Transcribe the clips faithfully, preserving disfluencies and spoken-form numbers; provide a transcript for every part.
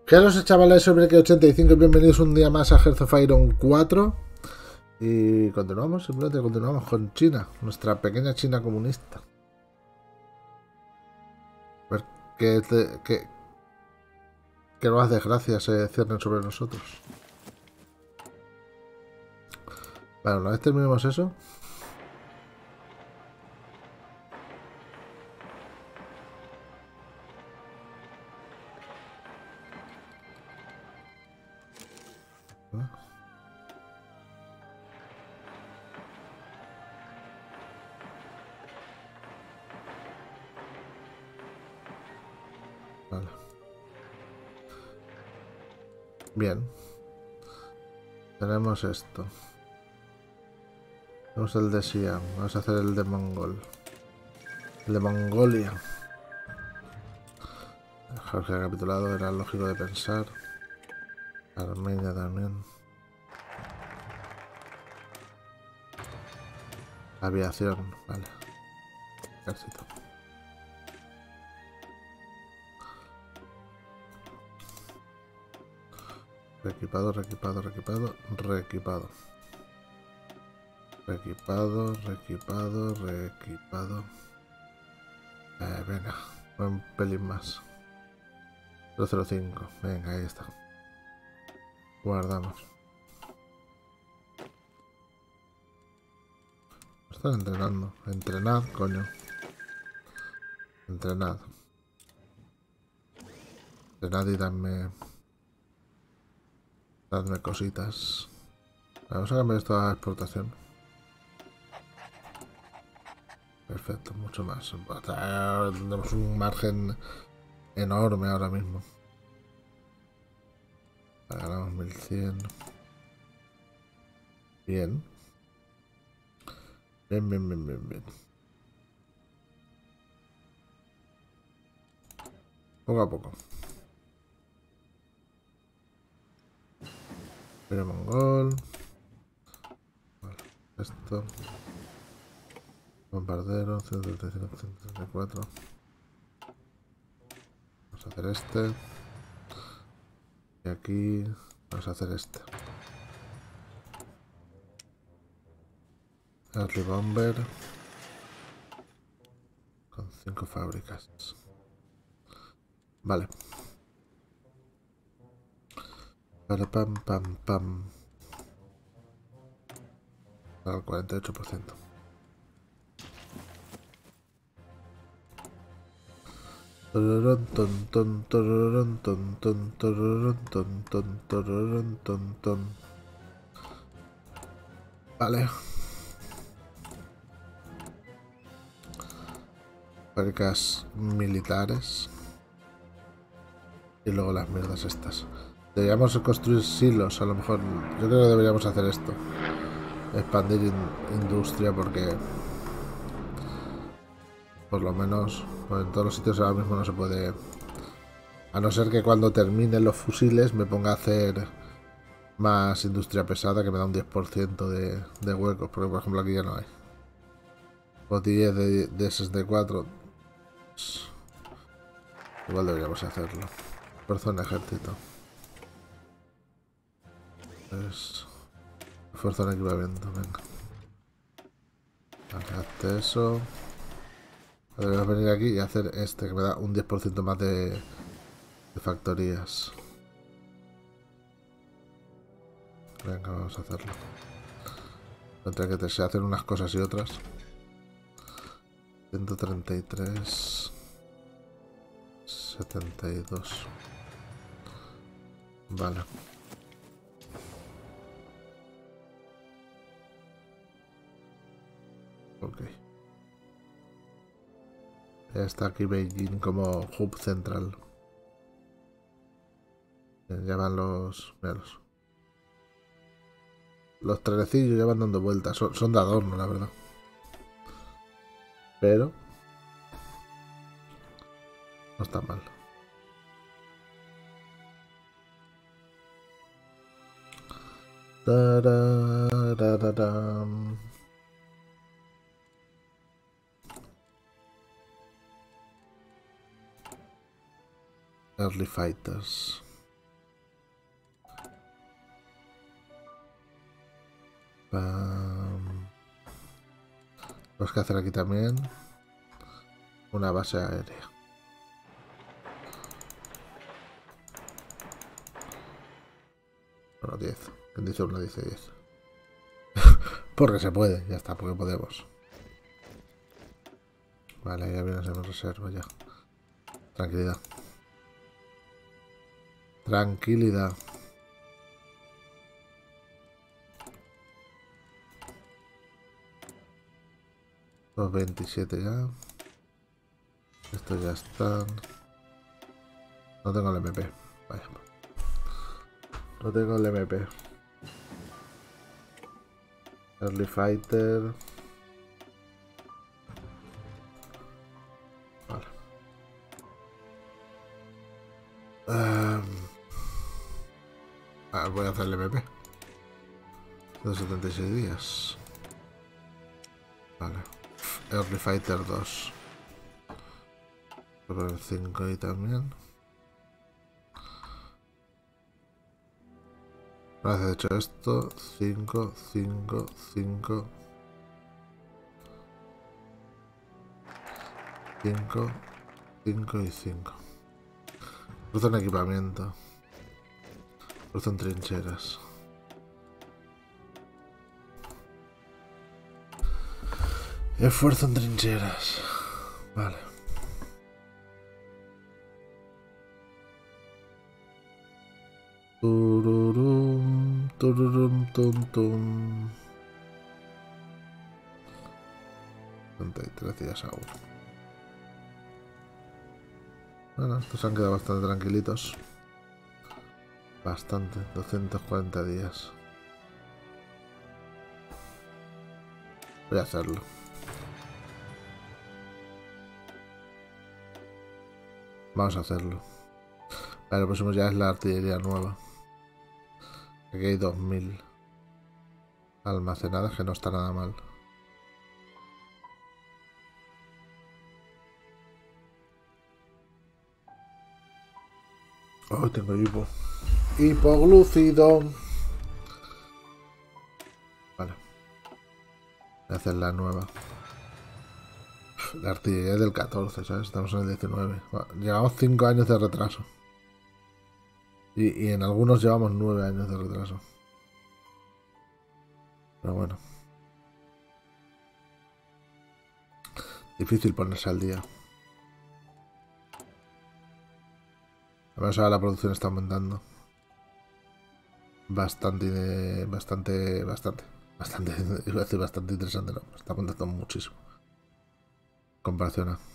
¿Qué los chavales sobre que ochenta y cinco? Bienvenidos un día más a Hearts of Iron cuatro. Y continuamos, simplemente continuamos con China, nuestra pequeña China comunista. A ver qué, te, qué, qué nuevas desgracias se ciernen sobre nosotros. Bueno, una vez terminemos eso. Vale. Bien. Tenemos esto. Tenemos el de Xi'an. Vamos a hacer el de Mongol. El de Mongolia. Jorge ha capitulado, era lógico de pensar. Armenia también. Aviación, vale. Ejército. Reequipado, reequipado, reequipado, reequipado. Reequipado, reequipado, reequipado. Eh, venga, un pelín más. cero cero cinco, venga, ahí está. Guardamos. Están entrenando. Entrenad, coño. Entrenad. Entrenad y dadme... Dadme cositas. Vamos a cambiar esto a exportación. Perfecto, mucho más. Tenemos un margen enorme ahora mismo. Ganamos mil cien. Bien. Bien, bien, bien, bien, bien. Poco a poco. Pero mongol. Vale, esto. Bombardero, ciento treinta y cinco, ciento treinta y cuatro. Vamos a hacer este. Y aquí vamos a hacer este. Early Bomber. Con cinco fábricas. Vale. Vale, pam, pam, pam. Al cuarenta y ocho por ciento. Tororón, ton, ton, tororón, ton, ton, tororón, ton, ton, tororón, ton, ton. Vale. Fábricas militares. Y luego las mierdas estas. Deberíamos construir silos, a lo mejor. Yo creo que deberíamos hacer esto. Expandir in industria porque... Por lo menos pues en todos los sitios ahora mismo no se puede... A no ser que cuando terminen los fusiles me ponga a hacer más industria pesada que me da un diez por ciento de, de huecos. Porque por ejemplo aquí ya no hay. O diez de, de sesenta y cuatro. Igual deberíamos hacerlo. Esfuerzo en ejército. Es... Esfuerzo en equipamiento, venga. Vale, hazte eso. Deberíamos venir aquí y hacer este que me da un diez por ciento más de, de factorías. Venga, vamos a hacerlo. Entre que se hacen unas cosas y otras. ciento treinta y tres. setenta y dos. Vale. Ok. Ya está aquí Beijing como hub central. Ya van los... Míralos. Los trenecillos ya van dando vueltas. Son, son de adorno, la verdad. Pero... No está mal. Tararararán. Early Fighters. Pam. Tenemos que hacer aquí también una base aérea. Bueno, diez. ¿Quién dice uno? Dice diez. Porque se puede, ya está, porque podemos. Vale, ya viene en reserva ya. Tranquilidad. Tranquilidad. Los veintisiete ya. Estos ya están. No tengo el M P. Vaya. No tengo el M P. Early Fighter. Vale. Um, ah, voy a hacer el M P. ciento setenta y seis días. Vale. Early Fighter dos. Voy a poner cinco ahí también. Una vez hecho esto, cinco, cinco, cinco, cinco, cinco y cinco. Cruzo en equipamiento. Cruzo en trincheras. Esfuerzo en trincheras. Vale. Tururum, tururum, tum, tum. treinta y tres días aún. Bueno, estos han quedado bastante tranquilitos. Bastante, doscientos cuarenta días. Voy a hacerlo. Vamos a hacerlo. Vale, lo próximo ya es la artillería nueva. Aquí hay dos mil almacenadas, que no está nada mal. Oh, tengo hipo. Hipoglúcido. Vale. Voy a hacer la nueva. La artillería del catorce, ¿sabes? Estamos en el diecinueve. Bueno, llevamos cinco años de retraso. Y, y en algunos llevamos nueve años de retraso. Pero bueno. Difícil ponerse al día. A ver, ahora la producción está aumentando. Bastante, bastante, bastante. Bastante, iba a decir bastante interesante, no. Está aumentando muchísimo. Comparación a...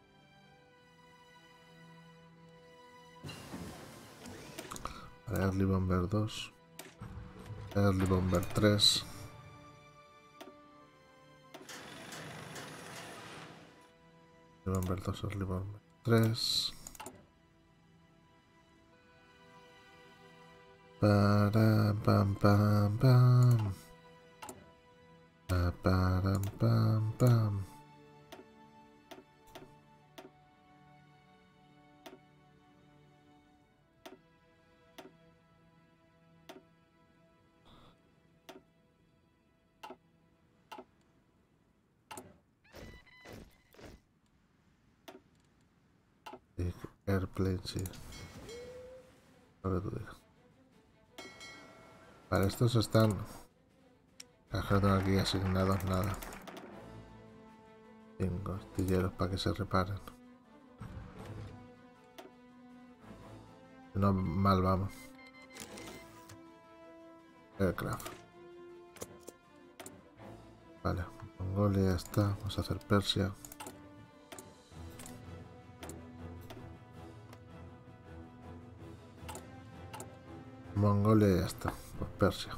Early Bomber dos. Early Bomber tres. Early Bomber dos, Early Bomber tres. Para pam pam pam. Pa, param, pam pam. Airplane, sí. Ahora tú digas. Vale, estos están... Acá no tengo aquí asignados nada. Cinco astilleros para que se reparen. Si no, mal vamos. Aircraft. Vale, Mongolia ya está. Vamos a hacer Persia. Mongolia ya está. Pues Persia.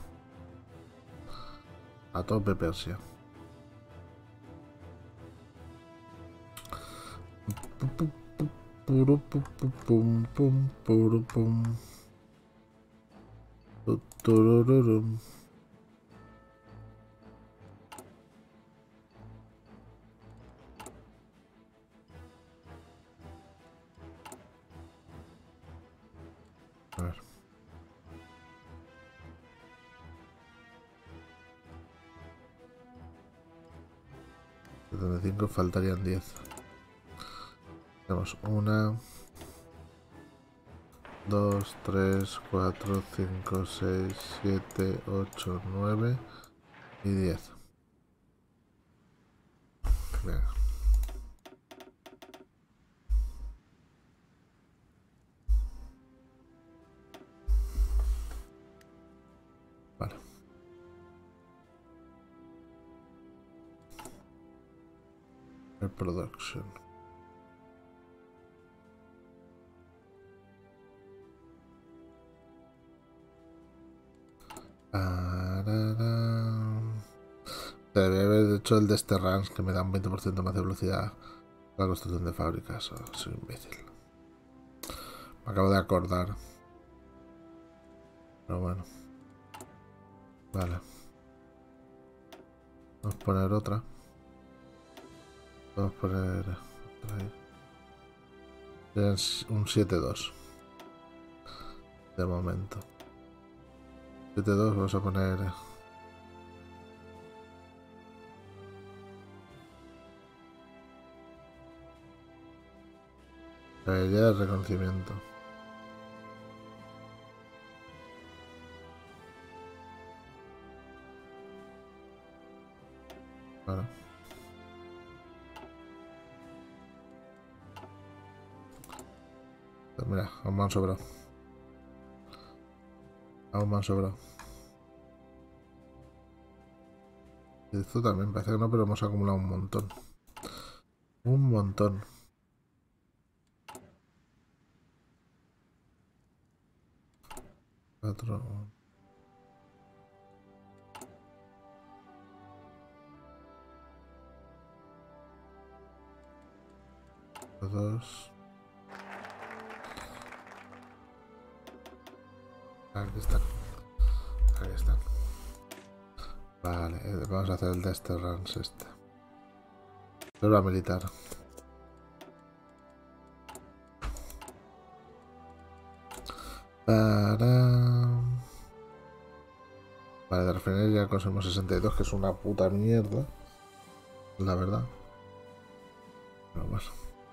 A tope Persia. Pum, pum, pum, pum, pum, pum. Turururum. A ver. setenta y cinco, faltarían diez. Tenemos una, dos, tres, cuatro, cinco, seis, siete, ocho, nueve y diez. Venga. Vale. Production. Debería haber hecho el de este Runs, que me da un veinte por ciento más de velocidad a la construcción de fábricas. Oh, soy imbécil. Me acabo de acordar. Pero bueno. Vale. Vamos a poner otra. Vamos a poner otra ahí. Un siete dos. De momento. siete dos vamos a poner... La idea de reconocimiento. Vale. Pues mira, aún me han sobrado. Aún me han sobrado. Y esto también parece que no, pero hemos acumulado un montón. Un montón. Cuatro. Dos. Aquí están. Aquí están. Vale, vamos a hacer el de este runs este. Prueba militar. Para... Vale, de refinería conseguimos sesenta y dos, que es una puta mierda. La verdad. Pero bueno.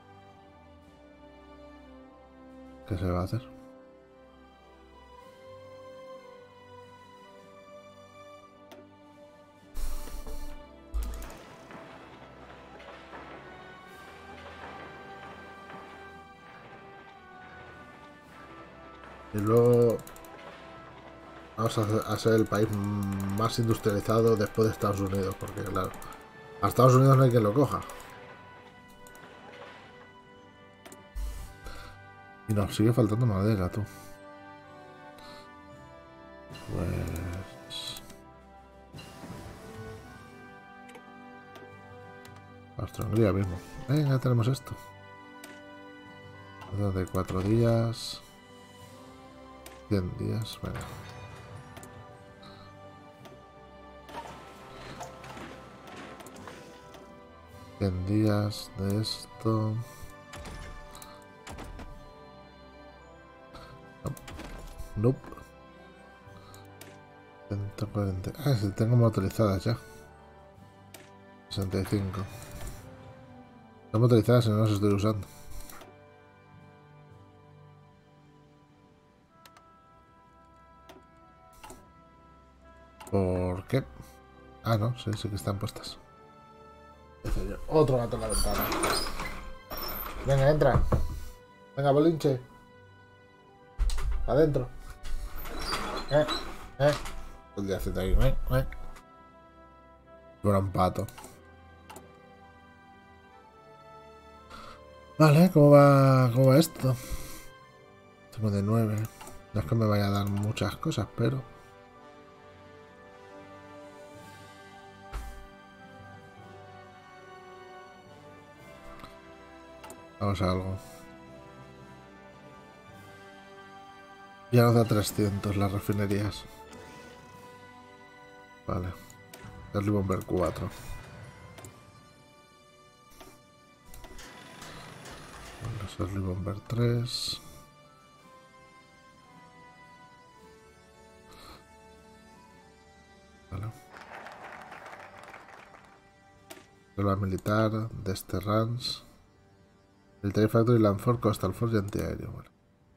¿Qué se va a hacer? Y luego vamos a ser el país más industrializado después de Estados Unidos, porque claro, a Estados Unidos no hay quien lo coja. Y nos sigue faltando madera, tú. Pues... Austria-Hungría mismo. Venga, tenemos esto. De cuatro días. cien días, venga. cien días de esto. No. Nope. ciento cuarenta. Ah, sí, tengo motorizadas ya. sesenta y cinco. Están motorizadas y no las estoy usando. ¿Por qué? Ah, no, sí, sí que están puestas. Otro gato en la ventana. Venga, entra. Venga, bolinche. Adentro. Eh, eh. El día haciendo ahí. Eh, eh. Un pato. Vale, ¿cómo va, cómo va esto? Tengo de nueve. No es que me vaya a dar muchas cosas, pero... Vamos a algo. Ya nos da trescientos las refinerías. Vale. Early Bomber cuatro. Los Early Bomber tres. Vale. Selva militar, Desterrans, Military Factory, Landford, Coastal Force y antiaéreo. Bueno.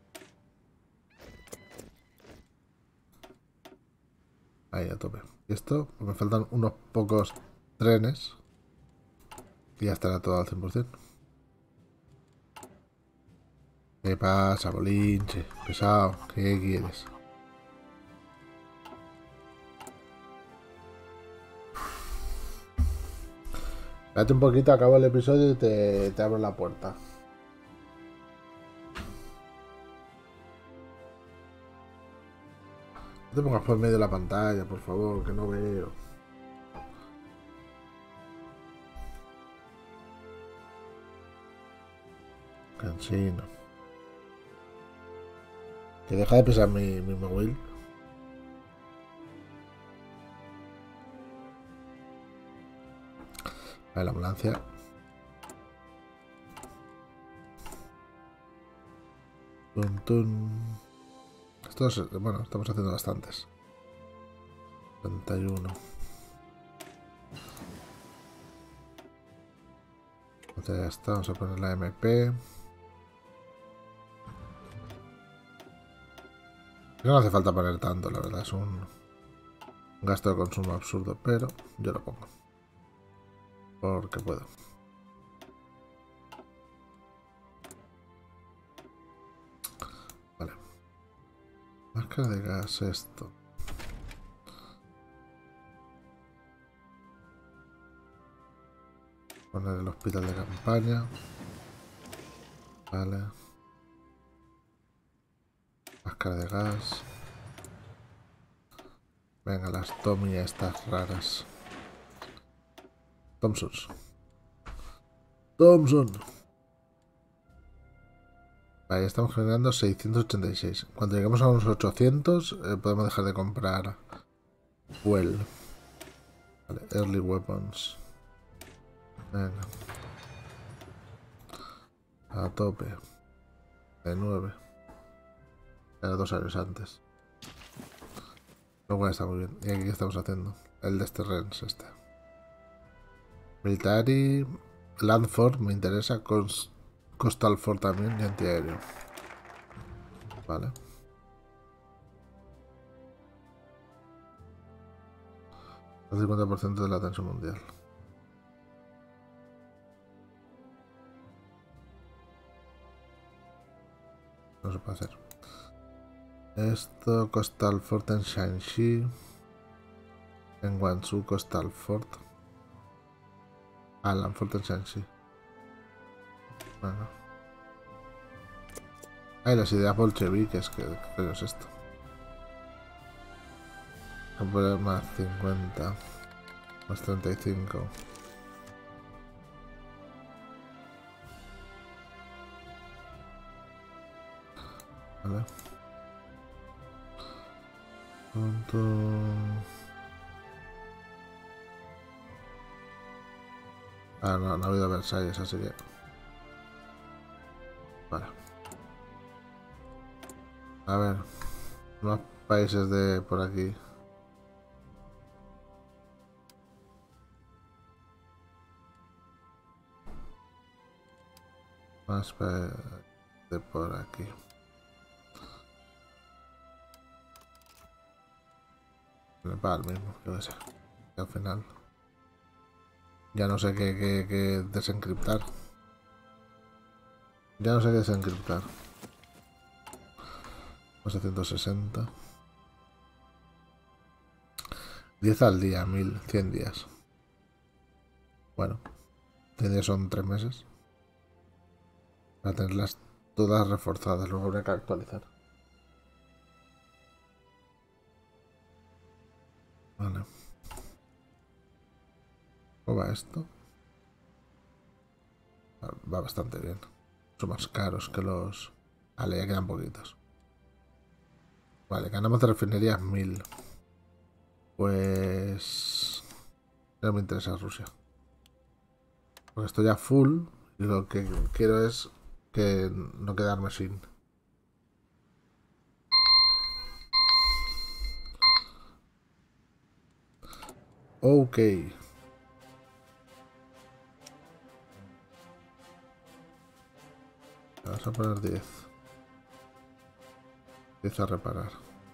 Ahí a tope. Y esto, pues me faltan unos pocos trenes y ya estará todo al cien por cien. ¿Qué pasa, bolinche? Pesado, ¿qué quieres? Espérate un poquito, acabo el episodio y te, te abro la puerta. No te pongas por medio de la pantalla, por favor, que no veo. Cansino. Que deja de pesar mi, mi móvil. Vale, la ambulancia. Tun, tun. Esto es, bueno, estamos haciendo bastantes. treinta y uno. Entonces ya está, vamos a poner la M P. No hace falta poner tanto, la verdad, es un gasto de consumo absurdo, pero yo lo pongo. Porque puedo. Vale. Máscara de gas, esto. Poner el hospital de campaña. Vale. Máscara de gas. Venga, las Tommy estas raras. Thompsons. Thompson. Vale, ya estamos generando seiscientos ochenta y seis. Cuando lleguemos a unos ochocientos, eh, podemos dejar de comprar fuel. Vale, early weapons. Venga. A tope. De nueve. Era dos años antes. Luego está muy bien. ¿Y aquí qué estamos haciendo? El de este Rens, este. Military. Landford me interesa. Coastal Fort también y antiaéreo. Vale. El cincuenta por ciento de la tensión mundial. No se puede hacer. Esto, Coastal Fort en Shanxi. En Guangzhou, Coastal Fort. Ah, Landford en Shanxi. Bueno. Hay las ideas bolcheviques, ¿qué coño es esto? Voy a poner más cincuenta. Más treinta y cinco. Vale. Punto. Ah, no, no ha habido Versalles, así que... Vale. A ver. Más países de por aquí. Más de por aquí. Nepal mismo, yo qué sé. Y al final... Ya no sé qué, qué, qué desencriptar. Ya no sé qué desencriptar. setecientos sesenta. diez al día, mil, cien días. Bueno, cien días son tres meses. Para tenerlas todas reforzadas, luego habrá que actualizar. Vale. ¿Cómo va esto? Va bastante bien. Son más caros que los... Vale, ya quedan poquitos. Vale, ganamos de refinerías mil. Pues... No me interesa Rusia. Porque estoy a full y lo que quiero es que no quedarme sin. Ok. Vamos a poner diez. diez a reparar.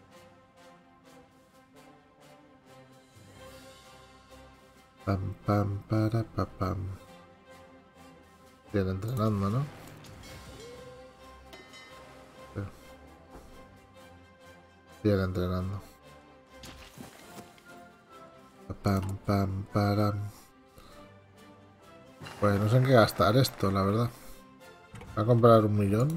Pam, pam, para, pa, pam. Bien entrenando, ¿no? Bien entrenando. Pam, pam, param. Pues no sé en qué gastar esto, la verdad. Voy a comprar un millón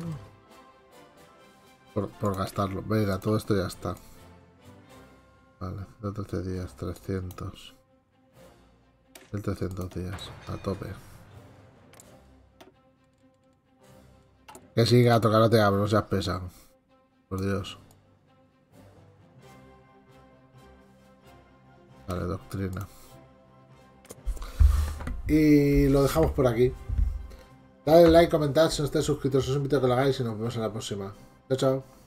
por, por gastarlo. Venga, todo esto ya está. Vale, de trece días, trescientos. mil trescientos días, a tope. Que siga, tocar no te abro, no seas pesado. Por Dios. Vale, doctrina. Y lo dejamos por aquí. Dale like, comentad si no estáis suscritos, os invito a que lo hagáis y nos vemos en la próxima. Chao, chao.